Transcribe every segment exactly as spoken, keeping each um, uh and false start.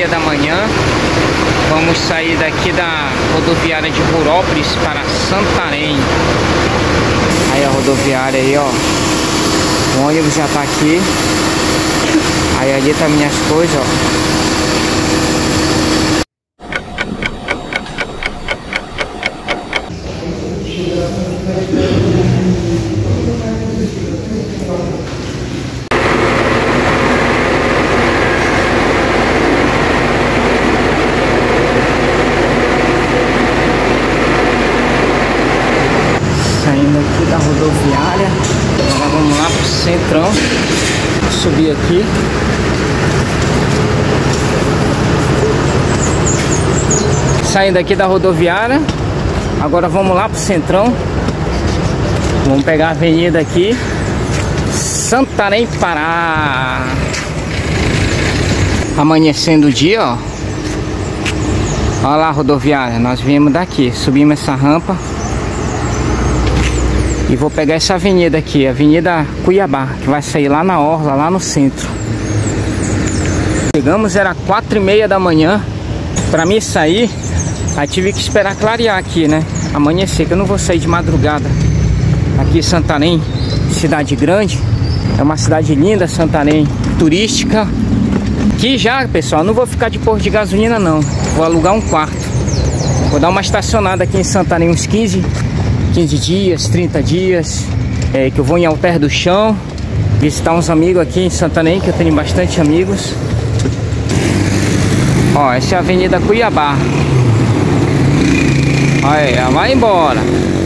meia da manhã. Vamos sair daqui da rodoviária de Rurópolis para Santarém. Aí a rodoviária aí, ó. O ônibus já tá aqui. Aí ali tá minhas coisas, ó. Saindo aqui da rodoviária, agora vamos lá pro centrão. Vou subir aqui. Saindo aqui da rodoviária, agora vamos lá pro centrão. Vamos pegar a avenida aqui, Santarém, Pará. Amanhecendo o dia, ó. Olha lá a rodoviária, nós viemos daqui, subimos essa rampa. E vou pegar essa avenida aqui, Avenida Cuiabá, que vai sair lá na orla, lá no centro. Chegamos, era quatro e meia da manhã. Pra mim sair, aí tive que esperar clarear aqui, né? Amanhecer, que eu não vou sair de madrugada. Aqui Santarém, cidade grande. É uma cidade linda, Santarém, turística. Aqui já, pessoal, não vou ficar de posto de gasolina não. Vou alugar um quarto. Vou dar uma estacionada aqui em Santarém uns quinze dias, trinta dias, é, que eu vou em Alter do Chão, visitar uns amigos aqui em Santarém, que eu tenho bastante amigos. Ó, essa é a Avenida Cuiabá. Aí, vai embora.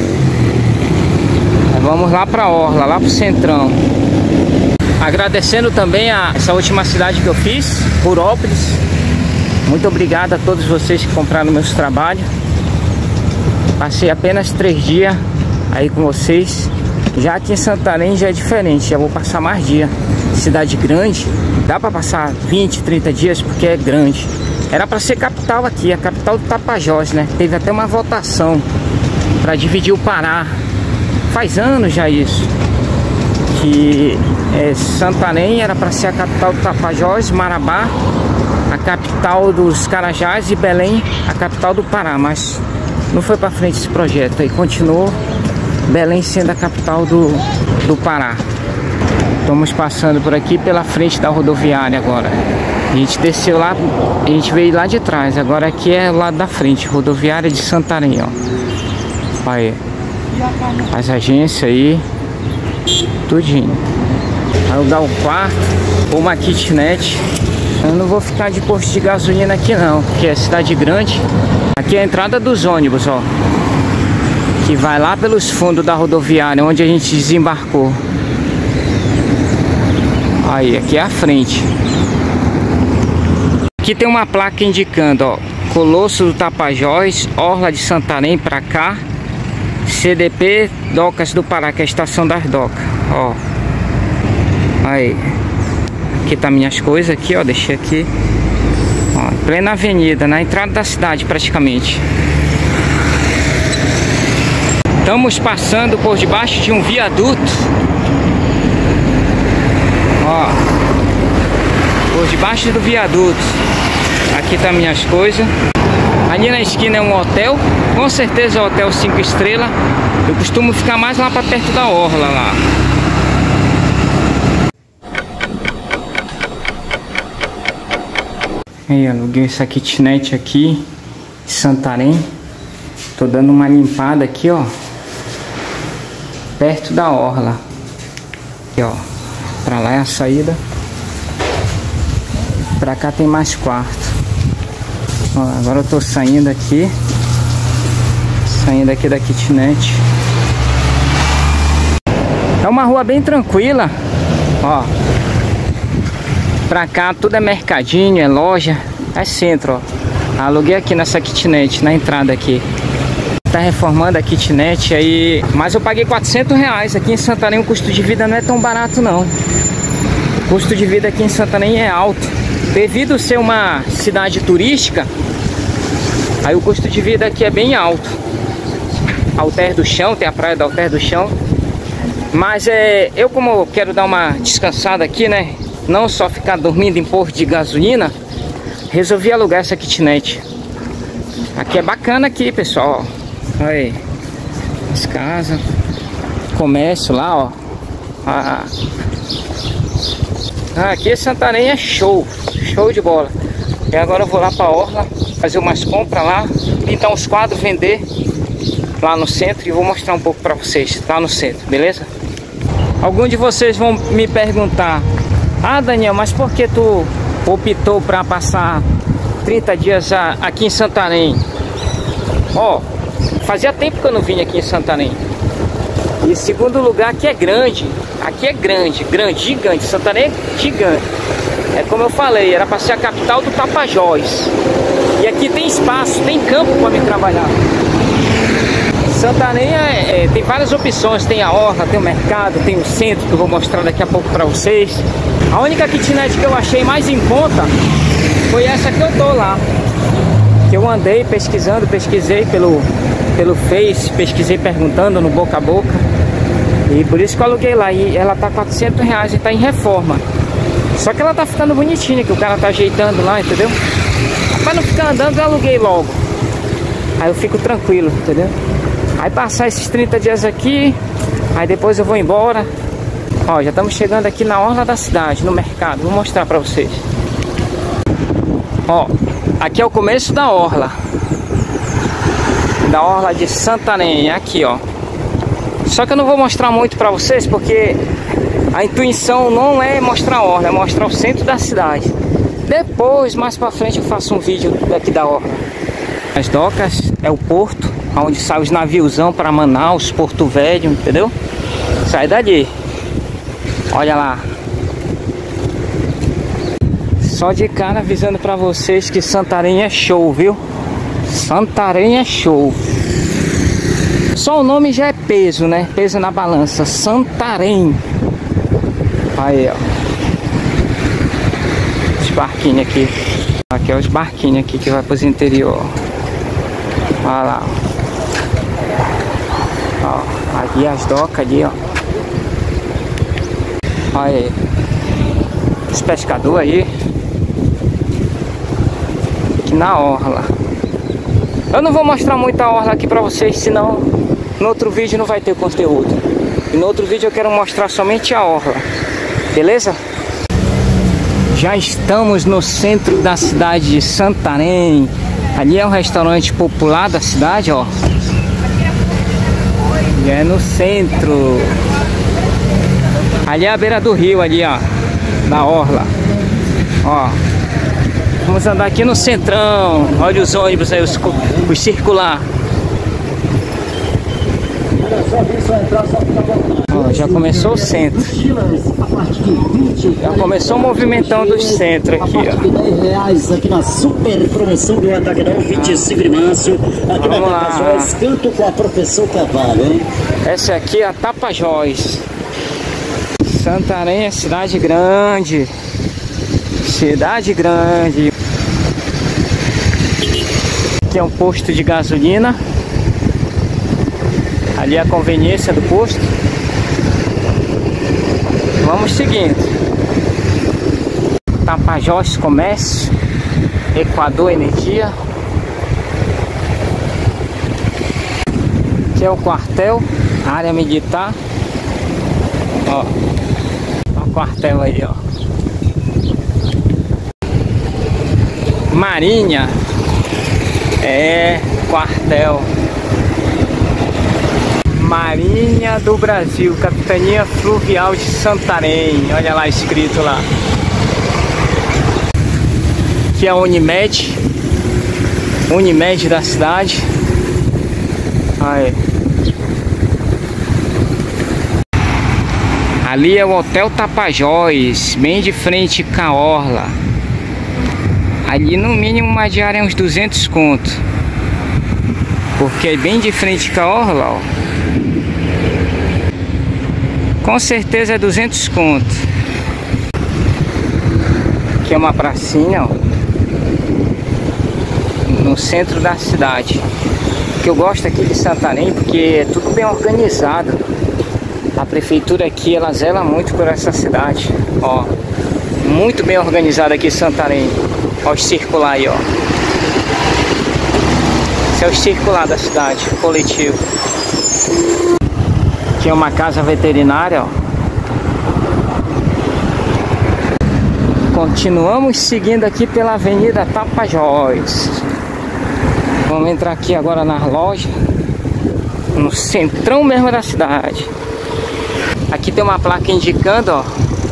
Aí vamos lá pra orla, lá pro centrão. Agradecendo também a essa última cidade que eu fiz, Rurópolis. Muito obrigado a todos vocês que compraram meus trabalhos. Passei apenas três dias aí com vocês. Já aqui em Santarém já é diferente, já vou passar mais dias. Cidade grande, dá pra passar vinte, trinta dias porque é grande. Era pra ser capital aqui, a capital do Tapajós, né? Teve até uma votação pra dividir o Pará. Faz anos já isso. Que é, Santarém era pra ser a capital do Tapajós, Marabá a capital dos Carajás e Belém a capital do Pará, mas não foi para frente esse projeto, aí continuou Belém sendo a capital do, do Pará. Estamos passando por aqui pela frente da rodoviária agora. A gente desceu lá, a gente veio lá de trás, agora aqui é o lado da frente, rodoviária de Santarém, ó. Aí, as agências aí, tudinho. Alugar o quarto, ou uma kitnet. Eu não vou ficar de posto de gasolina aqui não, porque é cidade grande. Aqui é a entrada dos ônibus, ó, que vai lá pelos fundos da rodoviária, onde a gente desembarcou. Aí, aqui é a frente. Aqui tem uma placa indicando, ó, Colosso do Tapajós, Orla de Santarém pra cá, C D P Docas do Pará, que é a estação das docas, ó. Aí, aqui tá minhas coisas aqui, ó, deixei aqui. Ó, plena avenida, na entrada da cidade praticamente. Estamos passando por debaixo de um viaduto. Ó, por debaixo do viaduto. Aqui tá minhas coisas. Ali na esquina é um hotel, com certeza é um hotel cinco estrelas. Eu costumo ficar mais lá pra perto da orla lá. Aí, aluguei essa kitnet aqui em Santarém. Tô dando uma limpada aqui, ó, perto da orla. Aqui, ó, pra lá é a saída. Pra cá tem mais quarto. Ó, agora eu tô saindo aqui. Saindo aqui da kitnet. É uma rua bem tranquila. Ó, pra cá tudo é mercadinho, é loja, é centro, ó. Aluguei aqui nessa kitnet, na entrada aqui. Tá reformando a kitnet aí, mas eu paguei quatrocentos reais. Aqui em Santarém o custo de vida não é tão barato não. O custo de vida aqui em Santarém é alto. Devido a ser uma cidade turística, aí o custo de vida aqui é bem alto. Alter do Chão, tem a praia do Alter do Chão. Mas é, eu como quero dar uma descansada aqui, né? Não só ficar dormindo em posto de gasolina, resolvi alugar essa kitnet. Aqui é bacana aqui, pessoal. Olha aí. As casas. Comércio lá, ó. Ah, aqui Santarém é show. Show de bola. E agora eu vou lá pra orla, fazer umas compras lá, pintar uns quadros, vender lá no centro, e vou mostrar um pouco pra vocês lá no centro, beleza? Alguns de vocês vão me perguntar: ah, Daniel, mas por que tu optou pra passar trinta dias aqui em Santarém? Ó, fazia tempo que eu não vim aqui em Santarém. E segundo lugar, aqui é grande. Aqui é grande, grande, gigante. Santarém é gigante. É como eu falei, era para ser a capital do Tapajós. E aqui tem espaço, tem campo para me trabalhar. Santarém é, é, tem várias opções. Tem a orla, tem o mercado, tem o centro, que eu vou mostrar daqui a pouco para vocês. A única kitnet que eu achei mais em conta foi essa que eu tô lá. Que eu andei pesquisando, pesquisei pelo, pelo Face, pesquisei perguntando no boca a boca. E por isso que eu aluguei lá. E ela tá quatrocentos reais e tá em reforma. Só que ela tá ficando bonitinha, que o cara tá ajeitando lá, entendeu? Pra não ficar andando, eu aluguei logo. Aí eu fico tranquilo, entendeu? Aí passar esses trinta dias aqui, aí depois eu vou embora. Ó, já estamos chegando aqui na orla da cidade, no mercado. Vou mostrar pra vocês. Ó, aqui é o começo da orla. Da orla de Santarém, aqui, ó. Só que eu não vou mostrar muito pra vocês, porque a intuição não é mostrar a orla, é mostrar o centro da cidade. Depois, mais pra frente, eu faço um vídeo daqui da orla. As docas é o porto, onde sai os naviozão para Manaus, Porto Velho, entendeu? Sai dali. Olha lá. Só de cara avisando pra vocês que Santarém é show, viu? Santarém é show. Só o nome já é peso, né? Peso na balança. Santarém. Aí, ó. Os barquinhos aqui. Aqui é os barquinhos aqui que vai para os interior. Olha lá. Ó, aqui as docas ali, ó. Olha aí. Os pescadores aí. Aqui na orla. Eu não vou mostrar muita orla aqui pra vocês, senão no outro vídeo não vai ter conteúdo. E no outro vídeo eu quero mostrar somente a orla. Beleza? Já estamos no centro da cidade de Santarém. Ali é um restaurante popular da cidade, ó. E é no centro. Ali é a beira do rio, ali, ó. Da orla. Ó. Vamos andar aqui no centrão. Olha os ônibus aí, os, os circular. Ó, já começou o centro. Já começou o movimentão do centro aqui, ó. dez reais aqui na super promoção do Ataquedão, vinte e cinco de março. Aqui na Tapajós, canto com a professor Cavalho, hein? Essa aqui é a Tapajós. Santarém é cidade grande. Cidade grande. Aqui é um posto de gasolina. Ali é a conveniência do posto. Vamos seguindo. Tapajós Comércio, Equador Energia. Aqui é o quartel, área militar. Ó, ó o quartel aí, ó. Marinha. É, quartel. Marinha do Brasil, Capitania Fluvial de Santarém. Olha lá escrito lá. Aqui é a Unimed. Unimed da cidade. Aí. Ali é o Hotel Tapajós, bem de frente com a orla. Ali no mínimo uma diária é uns duzentos conto. Porque é bem de frente com a orla, ó. Com certeza é duzentos conto. Aqui é uma pracinha, ó, no centro da cidade. O que eu gosto aqui de Santarém, porque é tudo bem organizado. A prefeitura aqui, ela zela muito por essa cidade. Ó, muito bem organizada aqui em Santarém. Ó, o circular aí, ó. Esse é o circular da cidade, coletivo. Aqui é uma casa veterinária, ó. Continuamos seguindo aqui pela Avenida Tapajós. Vamos entrar aqui agora na loja, no centrão mesmo da cidade. Aqui tem uma placa indicando, ó,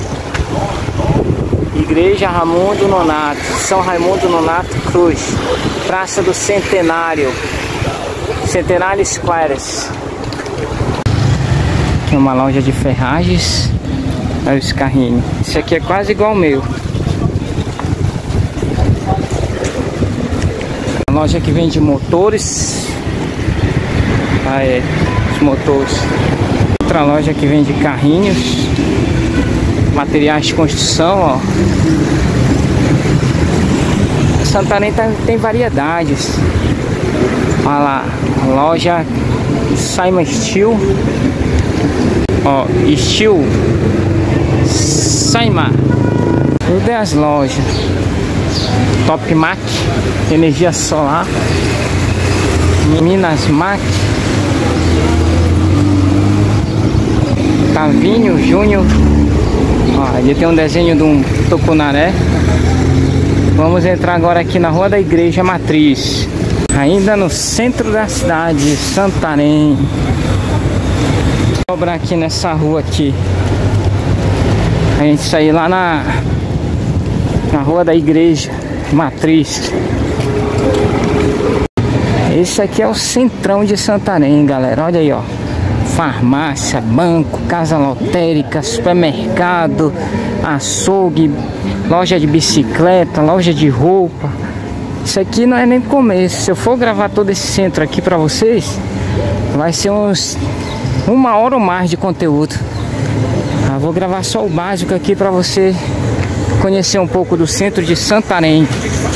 Igreja Raimundo Nonato, São Raimundo Nonato Cruz, Praça do Centenário, Centenário Squares. Aqui é uma loja de ferragens. Olha os carrinhos. Esse aqui é quase igual ao meu. A loja que vende motores. Ah, é, os motores. Outra loja que vende carrinhos, materiais de construção, ó. Santarém tá, tem variedades. Olha lá, loja Saima Steel, ó, Steel Saima. Tudo é as lojas. Top Mac, energia solar, Minas Mac, Tavinho Júnior. Ó, ali tem um desenho de um tucunaré. Vamos entrar agora aqui na Rua da Igreja Matriz, ainda no centro da cidade de Santarém. Vou dobrar aqui nessa rua aqui. A gente sair lá na, na Rua da Igreja Matriz. Esse aqui é o centrão de Santarém, galera. Olha aí, ó. Farmácia, banco, casa lotérica, supermercado, açougue, loja de bicicleta, loja de roupa. Isso aqui não é nem começo. Se eu for gravar todo esse centro aqui pra vocês, vai ser uns uma hora ou mais de conteúdo. Eu vou gravar só o básico aqui pra você conhecer um pouco do centro de Santarém.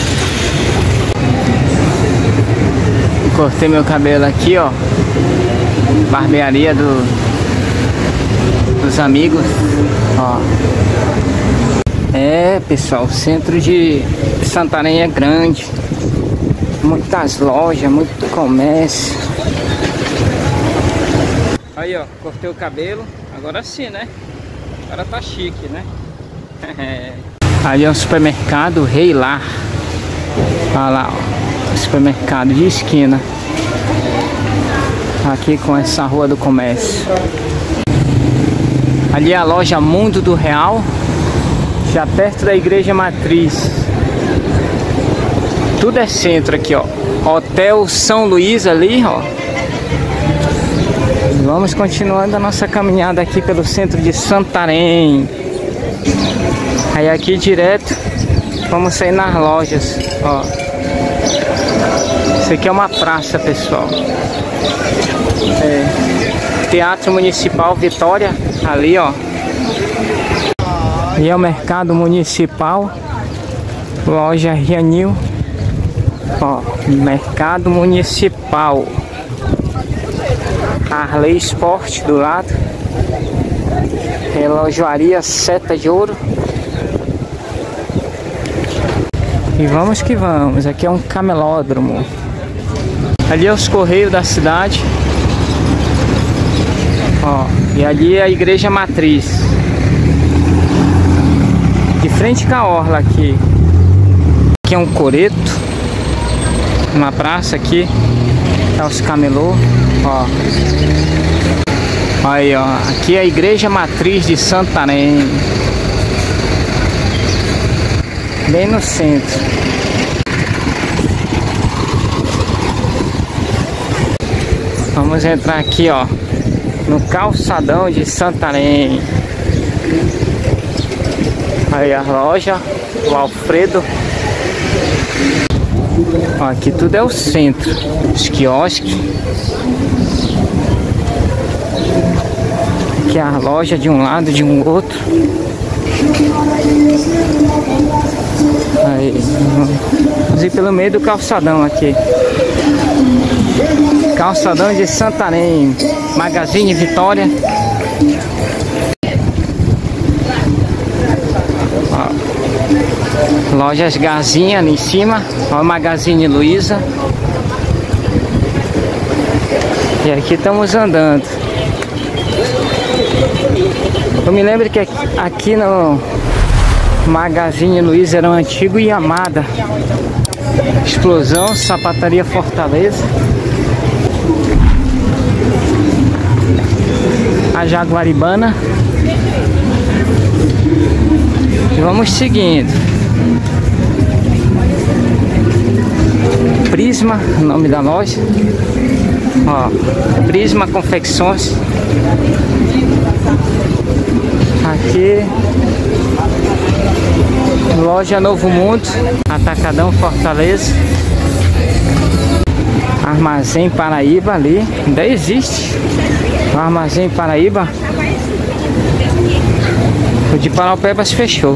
Cortei meu cabelo aqui, ó. Barbearia do, dos amigos, ó. É, pessoal, o centro de Santarém é grande. Muitas lojas, muito comércio. Aí, ó, cortei o cabelo. Agora sim, né? Agora tá chique, né? Ali é o supermercado Rei Lar. Olha lá, ó, supermercado de esquina. Aqui com essa rua do comércio. Ali é a loja Mundo do Real, já perto da Igreja Matriz. Tudo é centro aqui, ó. Hotel São Luís ali, ó. Vamos continuando a nossa caminhada aqui pelo centro de Santarém. Aí aqui direto vamos sair nas lojas, ó. Isso aqui é uma praça, pessoal. É, Teatro Municipal Vitória, ali, ó. E é o Mercado Municipal, loja Rianil, ó, Mercado Municipal. Arley Sport do lado, relojoaria Seta de Ouro. E vamos que vamos, aqui é um camelódromo. Ali é os Correios da cidade. Ó, e ali é a Igreja Matriz. De frente com a orla aqui. Aqui é um coreto. Uma praça aqui. Tá os camelô. Ó. Aí, ó. Aqui é a Igreja Matriz de Santarém. Bem no centro. Vamos entrar aqui, ó, no calçadão de Santarém. Aí a loja, o Alfredo. Ó, aqui tudo é o centro. Os quiosques. Aqui é a loja de um lado, de um outro. Aí, vamos ir pelo meio do calçadão aqui. Calçadão de Santarém, Magazine Vitória. Ó, Lojas Gazinha ali em cima. Olha o Magazine Luiza. E aqui estamos andando. Eu me lembro que aqui no Magazine Luiza era um antigo Yamada. Explosão, Sapataria Fortaleza. A Jaguaribana. E vamos seguindo. Prisma, o nome da loja. Ó, Prisma Confecções. Aqui, loja Novo Mundo, Atacadão Fortaleza. Armazém Paraíba ali, ainda existe. O Armazém Paraíba. O de Paraupebas fechou.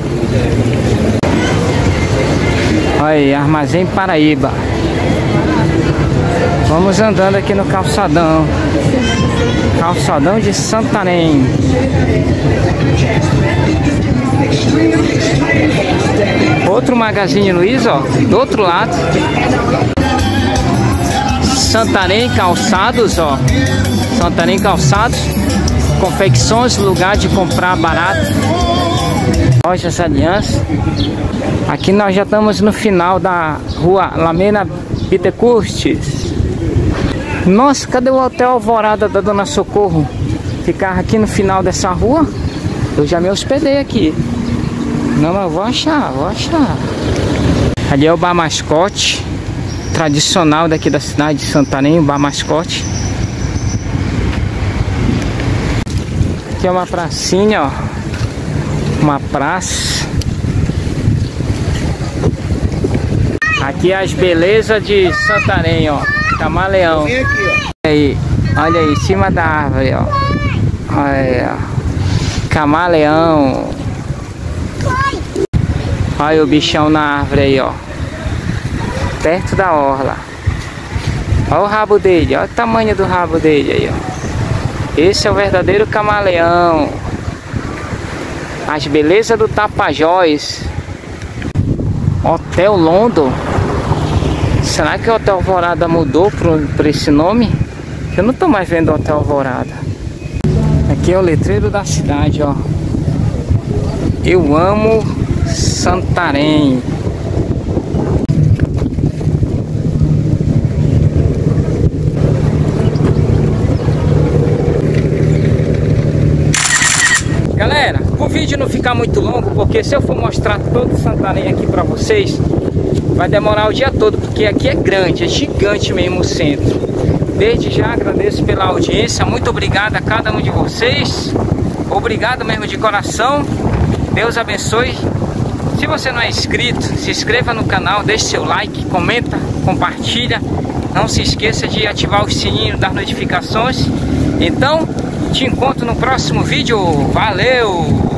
Olha aí, Armazém Paraíba. Vamos andando aqui no calçadão. Calçadão de Santarém. Outro Magazine Luiza, ó, do outro lado. Santarém Calçados, ó. Santarém Calçados. Confecções, lugar de comprar barato. Lojas Aliança. Aqui nós já estamos no final da rua Lamena Bittencourt. Nossa, cadê o Hotel Alvorada da Dona Socorro? Ficar aqui no final dessa rua. Eu já me hospedei aqui. Não, mas eu vou achar, vou achar. Ali é o Bar Mascote, tradicional daqui da cidade de Santarém, o Bar Mascote. Aqui é uma pracinha, ó. Uma praça. Aqui é as belezas de Santarém, ó. Camaleão. Aí, olha aí, em cima da árvore, ó. Olha aí, ó. Camaleão. Olha o bichão na árvore aí, ó. Perto da orla. Olha o rabo dele, olha o tamanho do rabo dele aí, ó. Esse é o verdadeiro camaleão. As belezas do Tapajós. Hotel London. Será que o Hotel Alvorada mudou por esse nome? Eu não tô mais vendo o Hotel Alvorada. Aqui é o letreiro da cidade, ó. Eu amo Santarém. Galera, o vídeo não ficar muito longo, porque se eu for mostrar todo Santarém aqui pra vocês, vai demorar o dia todo, porque aqui é grande, é gigante mesmo o centro. Desde já agradeço pela audiência, muito obrigado a cada um de vocês. Obrigado mesmo de coração. Deus abençoe. Se você não é inscrito, se inscreva no canal, deixe seu like, comenta, compartilha. Não se esqueça de ativar o sininho das notificações. Então, te encontro no próximo vídeo. Valeu!